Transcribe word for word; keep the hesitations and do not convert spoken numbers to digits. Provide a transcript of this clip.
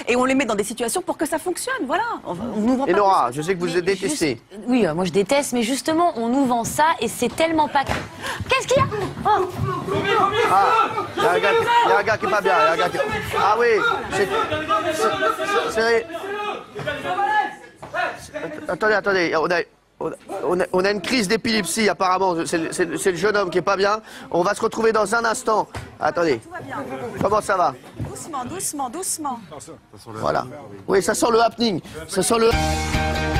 et on les met dans des situations pour que ça fonctionne. Voilà. On, on nous vend et pas Nora, je sais que vous Mais détestez. juste- Oui, euh, moi je déteste, mais justement, on nous vend ça et c'est tellement pas... Qu'est-ce qu'il y a? Oh. Ah, il y a un gars, il y a un gars qui est pas bien. Il y a un gars qui... Ah oui, c'est... c'est- c'est- Attendez, attendez, on a, on a, on a une crise d'épilepsie apparemment, c'est le- c'est le c'est le jeune homme qui est pas bien. On va se retrouver dans un instant. Attendez, Tout va bien. comment ça va? Doucement, doucement, doucement. Voilà. Oui, ça sent le happening. Ça sent le...